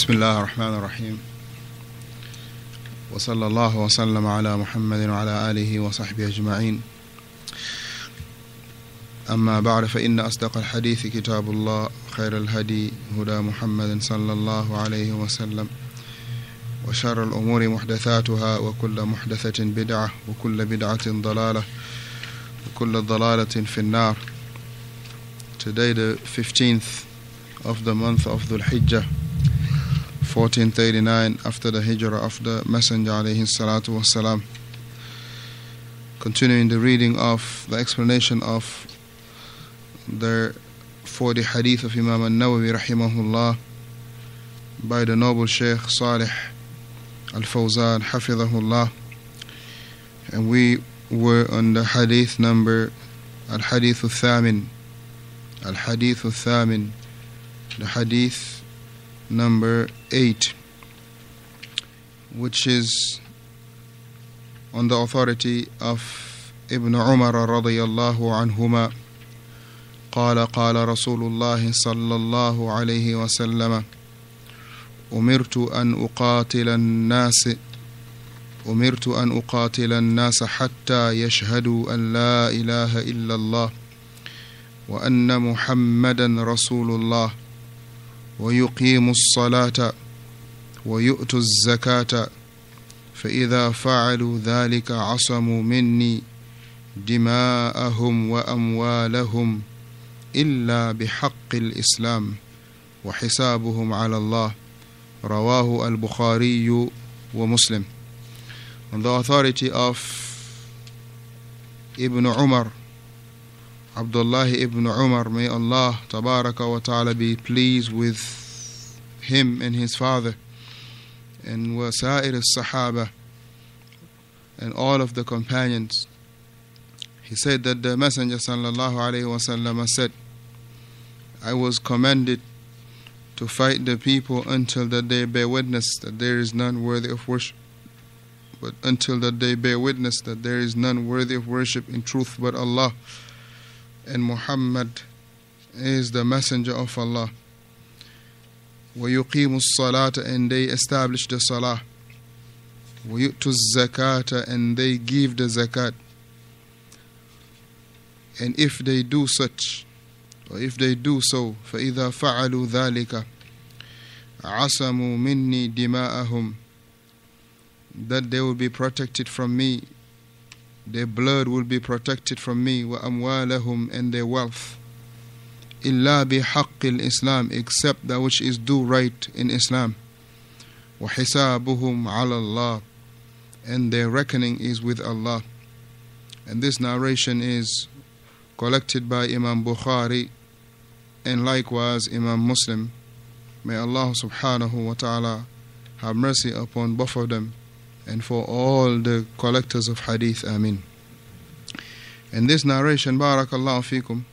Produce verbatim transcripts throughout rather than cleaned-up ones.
بسم الله الرحمن الرحيم وصلى الله وسلم على محمد وعلى آله وصحبه أجمعين أما بعد فإن أصدق الحديث كتاب الله خير الهدي هدى محمد صلى الله عليه وسلم وشر الأمور محدثاتها وكل محدثة بدعة وكل بدعة ضلالة وكل ضلالة في النار. Today the fifteenth of the month of Dhul Hijjah, fourteen thirty-nine after the hijrah of the Messenger alayhi salatu wassalam. Continuing the reading of the explanation of the forty hadith of Imam al-Nawawi rahimahullah by the noble Shaykh Salih al-Fawzan hafidhahullah, and we were on the hadith number al-hadith al-thamin al-hadith al-thamin the hadith number eight, which is on the authority of Ibn Umar radiyallahu anhuma. قال قال رسول الله صلى الله عليه وسلم أمرت أن أقاتل الناس أمرت أن أقاتل الناس حتى يشهدوا أن لا إله إلا الله وأن محمدا رسول الله ويقيموا الصلاة ويؤتوا الزكاة فإذا فعلوا ذلك عصموا مني دماءهم وأموالهم إلا بحق الإسلام وحسابهم على الله. رواه al-Bukhari ومسلم. On the authority of Ibn Umar, Abdullah ibn Umar, may Allah tabaraka wa ta'ala be pleased with him and his father, and wasair al-Sahaba and all of the companions. He said that the Messenger sallallahu alayhi wa sallam said, I was commanded to fight the people until that they bear witness that there is none worthy of worship, but until that they bear witness that there is none worthy of worship in truth but Allah, and Muhammad is the messenger of Allah. وَيُقِيمُ الصَّلَاةَ, and they establish the salah. وَيُؤْتُ الزَّكَاةَ, and they give the zakat. And if they do such, or if they do so, فَإِذَا فَعَلُوا ذَلِكَ عَصَمُوا مِنِّي دِمَاءَهُمْ, that they will be protected from me, their blood will be protected from me, وَأَمْوَالَهُمْ, and their wealth, إِلَّا بِحَقِّ الْإِسْلَامِ, except that which is due right in Islam, وَحِسَابُهُمْ عَلَى اللَّهِ, and their reckoning is with Allah. And this narration is collected by Imam Bukhari and likewise Imam Muslim. May Allah subhanahu wa ta'ala have mercy upon both of them and for all the collectors of hadith. Ameen. In this narration, barakallahu fikum,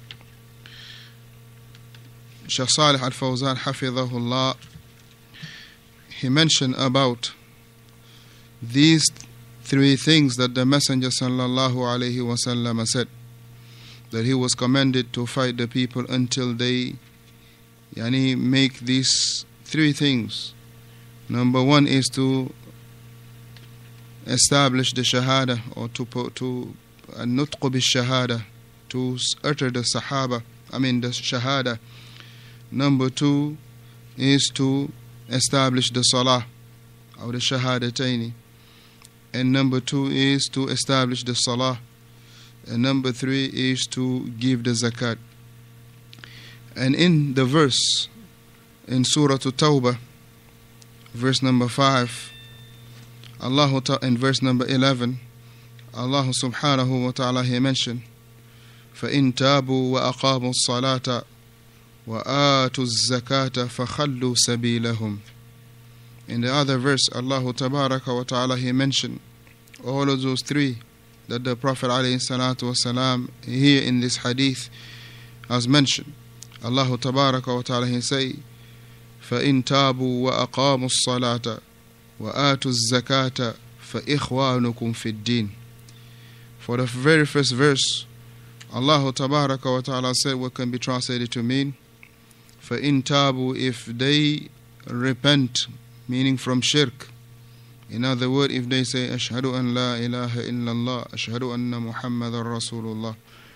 Shaykh Salih al-Fawzan hafidhahullah, he mentioned about these three things that the Messenger sallallahu alayhi wasallam said, that he was commanded to fight the people until they yani, make these three things. Number one is to establish the shahada, or to to nutq bil shahada, to utter the sahaba, I mean the shahada. Number two is to establish the salah, or the shahadataini. And number two is to establish the salah. And number three is to give the zakat. And in the verse in Surah At-Tawbah, verse number five, Allah ta- in verse number eleven, Allah subhanahu wa ta'ala he mentioned, فَإِن تَابُوا وَأَقَامُوا الصَّلَاةَ وَآتُوا الزَّكَاةَ فَخَلُّوا سَبِيلَهُمْ. In the other verse, Allah tabaraka wa ta'ala he mentioned all of those three that the Prophet alayhi salatu wasalam here in this hadith has mentioned. Allah tabaraka wa ta'ala he say, فَإِن تَابُوا وَأَقَامُوا الصَّلَاةَ وَآتُوا الزَّكَاةَ فَإِخْوَانُكُمْ فِي الدِّينِ. For the very first verse, Allah tabaraka wa ta'ala said what can be translated to mean, فَإِن تَابُوا, if they repent, meaning from shirk. In other words, if they say, Ashhadu an la ilaha illallah, Ashhadu anna Muhammadan Rasulullah,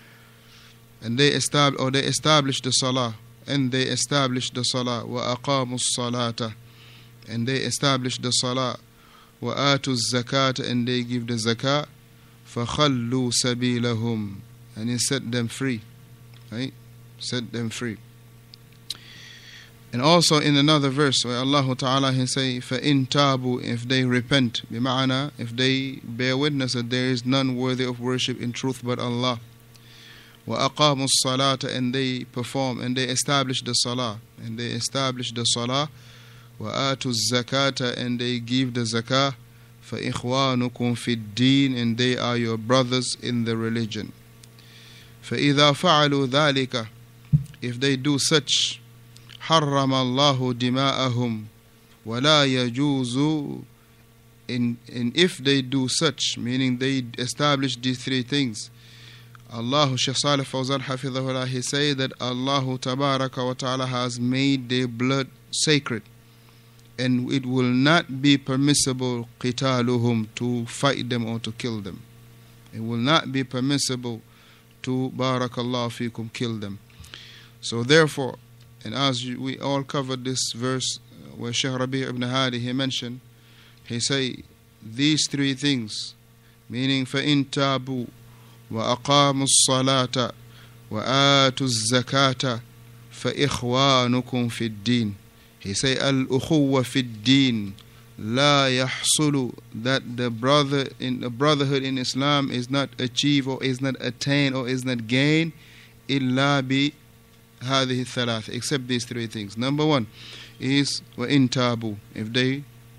and they establish, or they establish the salah, and they establish the salah, wa aqamu salata, and they establish the salah, wa atu zakata, and they give the zakah, فَخَلُّوا سَبِيلَهُمْ, and he set them free, right? Set them free. And also in another verse where Allah Ta'ala he say, فَإِن تَابُوا, if they repent, بمعنى, if they bear witness that there is none worthy of worship in truth but Allah, وَأَقَامُوا الصَّلَاةَ, and they perform, and they establish the salah, and they establish the salah, وَآتُوا الزَّكَاةَ, and they give the zakah, فَإِخْوَانُكُمْ فِي الدِّينِ, and they are your brothers in the religion. فَإِذَا فَعَلُوا ذَلِكَ, if they do such, حَرَّمَ اللَّهُ دِمَاءَهُمْ وَلَا يَجُوزُ, and if they do such, meaning they establish these three things, Allah, Shaykh Salih Fawzan Hafidhahullah, he say that Allah Tabaraka wa Ta'ala has made their blood sacred, and it will not be permissible qitaluhum, to fight them or to kill them. It will not be permissible to, barakallahu fikum, kill them. So therefore, and as we all covered this verse where Shaykh Rabi' ibn Hadi he mentioned, he say these three things, meaning فَإِن تَابُوا وَأَقَامُوا الصَّلَاةَ وَآتُوا الزَّكَاةَ فَإِخْوَانُكُمْ فِي الدِّينِ. He say al-ukhuwa fi ad-din la yahsulu, that the brother in the brotherhood in Islam is not achieved or is not attained or is not gained illa bi hadhihi thalath, except these three things. Number one is wa in tabu, if they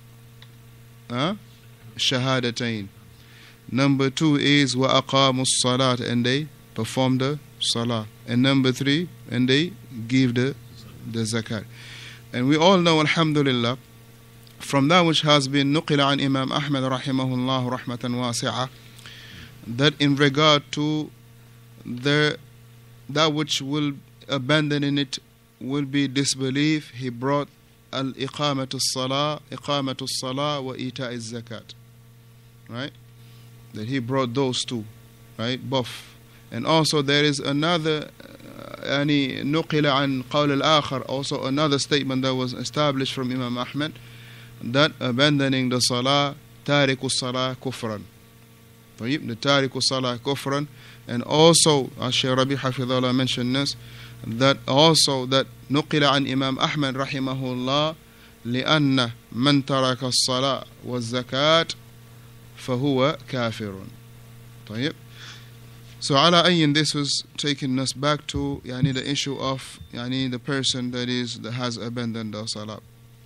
uh, shahadatain. Number two is wa aqamu salat, and they perform the salah. And number three, and they give the the zakat. And we all know, alhamdulillah, from that which has been nuqila an Imam Ahmad rahimahullah rahmatan wasi'ah, that in regard to the that which will abandon in it will be disbelief, he brought al-iqamatu salah, iqamatu salah wa ita'i zakat, right? That he brought those two, right? Both. And also there is another يعني نقل عن قول الآخر, also another statement that was established from Imam Ahmad, that abandoning the salah, tariku salah kufran. The tariku salah kufran. And also, as Shaykh Rabi' Hafidhullah mentioned this, that also that نقل عن Imam Ahmad rahimahullah لأن من ترك الصلاة والزكاة فهو كافر. طيب. So ala ayyin, this was taking us back to yani, the issue of yani, the person that is that has abandoned the salah.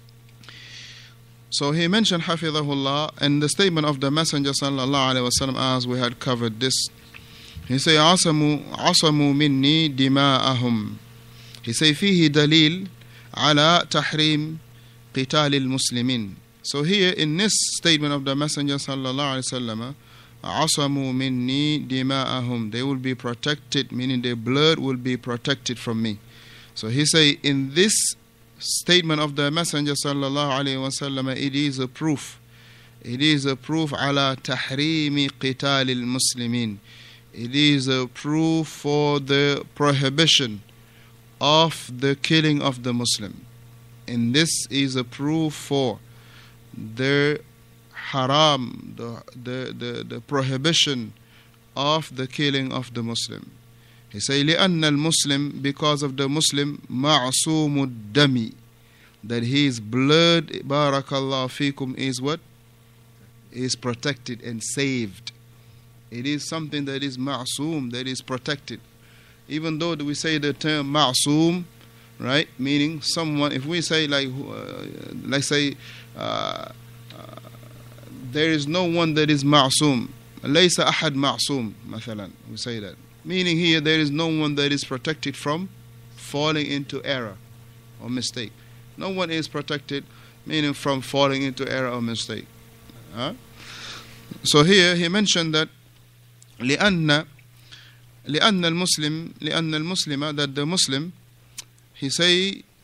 So he mentioned hafidhahullah, and the statement of the Messenger sallallahu alaihi wasallam, as we had covered this. He say asamu asamu minni dima'ahum. He say fihi dalil ala tahrim qital al-muslimin. So here in this statement of the Messenger sallallahu alaihi wasallam, asamu minni dima'ahum, they will be protected, meaning their blood will be protected from me. So he say in this statement of the Messenger sallallahu alaihi wasallam, it is a proof, it is a proof ala tahrimi qital al-muslimin. It is a proof for the prohibition of the killing of the Muslim. And this is a proof for the haram, the, the, the, the prohibition of the killing of the Muslim. He say لأن المسلم, because of the Muslim, معصوم الدم, that his blood, barakallahu fikum, is what? Is protected and saved. It is something that is ma'soom, that is protected. Even though we say the term ma'soom, right, meaning someone, if we say like, uh, let's say, uh, there is no one that is ma'soom. Laysa ahad ma'soom, mathalan. We say that. Meaning here, there is no one that is protected from falling into error or mistake. No one is protected, meaning from falling into error or mistake. Huh? So here, he mentioned that لأن لأن المسلم لأن المسلم, that the Muslim, he say,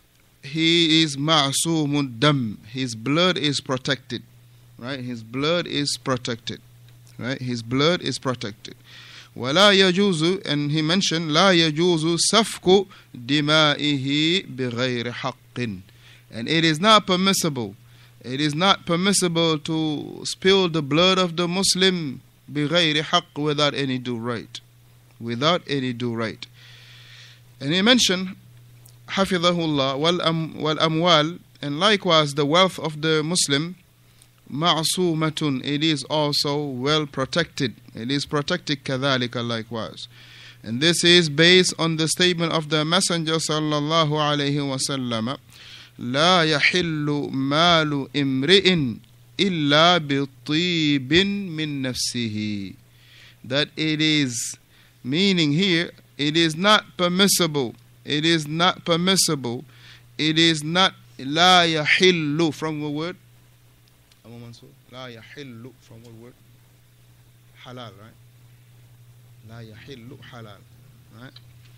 he is ma'sumun dam. His blood is protected. Right? His blood is protected. Right? His blood is protected. ولا يجوز, and he mentioned لا يجوز سفك دمائه بغير حق. And it is not permissible. It is not permissible to spill the blood of the Muslim بغير حق, without any due right. Without any due right. And he mentioned حفظه الله والأم والأموال, and likewise the wealth of the Muslim معصومة, it is also well protected. It is protected كذلك, likewise. And this is based on the statement of the Messenger sallallahu alayhi wasallam, لا يحل مال امرئ إلا بطيب من نفسه. That it is, meaning here, it is not permissible. It is not permissible. It is not لا يحل, from what word? لا يحل, from what word? Halal, right? لا يحل halal, right?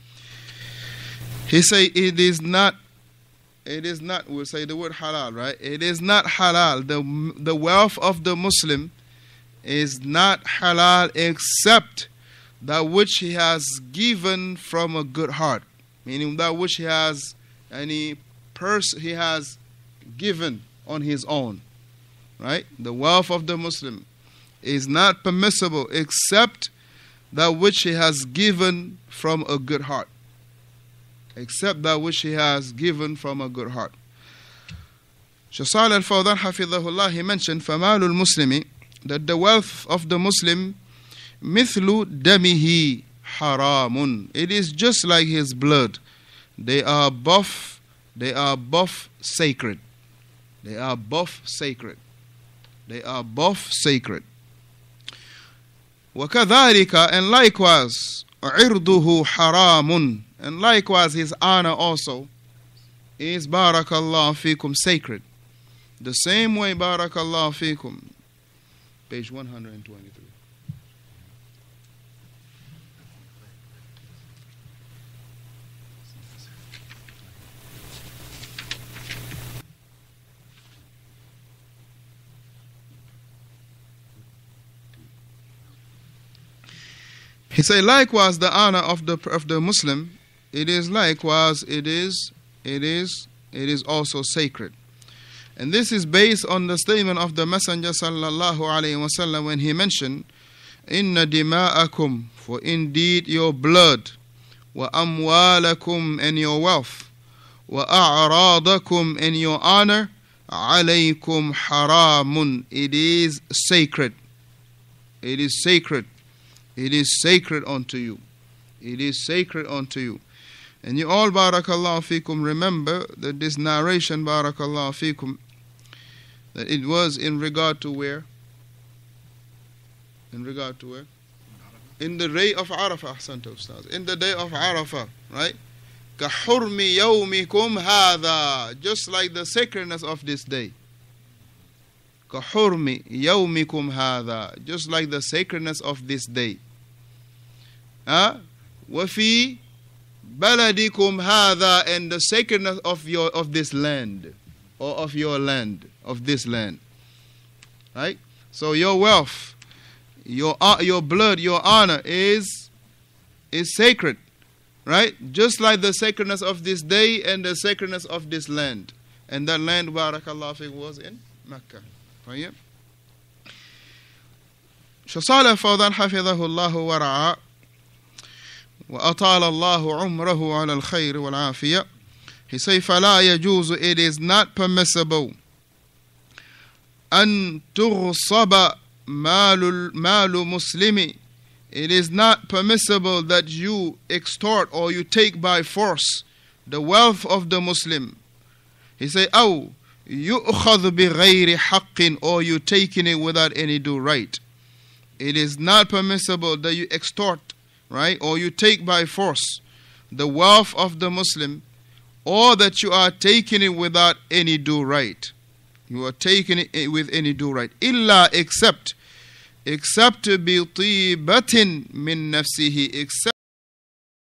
He say it is not, it is not, we'll say the word halal, right? It is not halal. The, the wealth of the Muslim is not halal except that which he has given from a good heart. Meaning that which he has, any person he has given on his own. Right? The wealth of the Muslim is not permissible except that which he has given from a good heart. Except that which he has given from a good heart. Shaykh Salih Al-Fawzan hafidhahullah, he mentioned فَمَالُ الْمُسْلِمِ, that the wealth of the Muslim مِثْلُ دَمِهِ حَرَامٌ, it is just like his blood. They are both, they are both sacred. They are both sacred. They are both sacred. وَكَذَلِكَ, and likewise, عِرْضُهُ حَرَامٌ, and likewise his honor also is barakallahu fikum, sacred. The same way, barakallahu fikum. Page one hundred twenty-three. He said, likewise the honor of the of the Muslim, it is likewise, it is, it is, it is also sacred. And this is based on the statement of the Messenger sallallahu alaihi wasallam when he mentioned, Inna dima'akum, for indeed your blood, wa amwalakum, and your wealth, wa a'radakum, and your honor, alaykum haramun, it is sacred. It is sacred. It is sacred unto you. It is sacred unto you. And you all, barakallahu fikum, remember that this narration, barakallahu fikum, that it was in regard to where? In regard to where? In the day of Arafah, ahsanta ustaz. In the day of Arafah, right? كَحُرْمِ يَوْمِكُمْ هَذَا, just like the sacredness of this day. كَحُرْمِ يَوْمِكُمْ هَذَا, just like the sacredness of this day. Huh? وَفِي بَلَدِكُمْ هَذَا, and the sacredness of your of this land, or of your land, of this land. Right? So your wealth, your uh, your blood, your honor is is sacred. Right? Just like the sacredness of this day and the sacredness of this land. And that land, barakallahu fiqh, was in Mecca. Right? Shaykh Salih Al-Fawzan hafidhahullah wa ra'a وَأَطَالَ اللَّهُ عُمْرَهُ عَلَى الْخَيْرِ وَالْعَافِيَةِ. He says, فَلَا يَجُوزُ, it is not permissible, أَن تُغْصَبَ مَالُ مُسْلِمِ, it is not permissible that you extort or you take by force the wealth of the Muslim. He says, أَوْ يُؤْخَذْ بِغَيْرِ حَقٍ, or you taking it without any due right. It is not permissible that you extort, right, or you take by force the wealth of the Muslim, or that you are taking it without any due right. You are taking it with any due right. Illa, except, except بِطِيبَةٍ مِّن نَفْسِهِ, except